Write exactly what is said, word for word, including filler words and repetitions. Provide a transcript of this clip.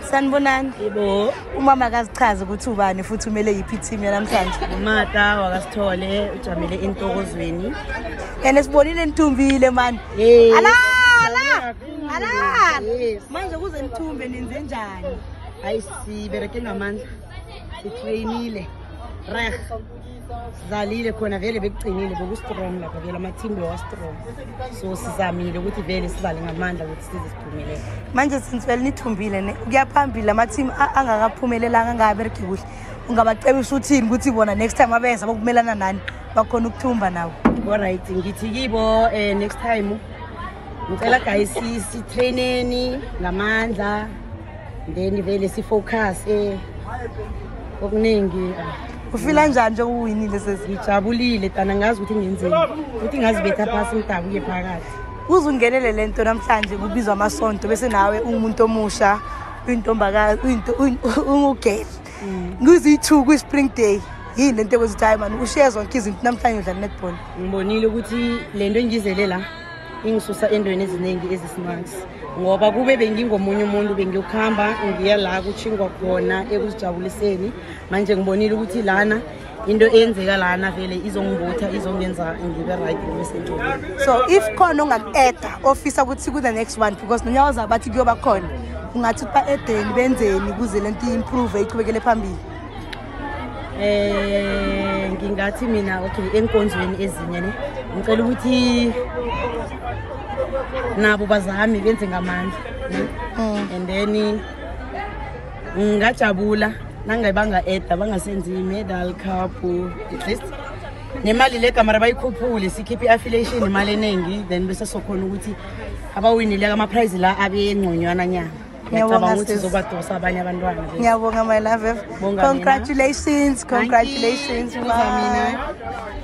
Sanibonani. Yebo. Umama akazichaze ukuthi ubani futhi umele yiphi team yanamhlanje. Umata wakasithole ujamele entokozweni. Yena sibonile Ntumbile man. Hey. Ala ala. Ala. Manje kuze Nthumbe nenze njani? Hayi sibereke ngamandla. Sitrainile. Reg. Zalile khona vele bekucinile bokustrong lapha vele ama team wa strong. So sizamile ukuthi vele sibale ngamandla ukuthi size siphumelele. Manje sinswele nithumbile ne kuyaphambili ama team angakaphumelelanga ngabereki kuhle. Ungabacebisa uthini ukuthi bona next time abeza bokumelana nani bakhona ukuthumba nawo. Alright ngithi kibo eh next time ngicela guys si traineni ngamandla then vele si focus eh okuningi. Ufila njani nje uwinile sesijabulile tana ngazi ukuthi ngenzeni ukuthi ngazibetha phasi ngitabuye phakathi. Uzungenele lento namhlanje kubizwa amasonto bese nawe umuntu omusha intombakazi into ungugel. Ngizithu ku spring day yini lento ekwenza time man ushare zonke izinto namhlanje udlala netball. Ngibonile ukuthi lento engizele la ingisusa endweni eziningi ezisimanje ngoba kube bengingomunye umuntu bengiyokhamba ngiya la kuchingwa khona ekuzijabuliseni manje ngibonile ukuthi lana into eyenzeka lana vele izongibutha izongenza ngibe right emsentweni. So if khona ongaku-eda ofisa ukuthi ku the next one because nonyawo zabathi kuyoba khona ungathi ba edeni benzeni kuze lento improve iqhubekele phambili. Eh ngingathi mina okay enkonzweni ezinye ne ngicela ukuthi nabo bazami benze ngamandla and then ngajabula nangayibanga eda bangasenzi medal cup at least nemali le kamera bayikhuphule sikhiphe affiliation imali enengi then bese sokhona ukuthi abawinile ama prize la abe engconywana nyanga. Ngiyabonga ukuthi zobadosa abanye abantwana. Ngiyabonga my love. Congratulations, congratulations. Mina.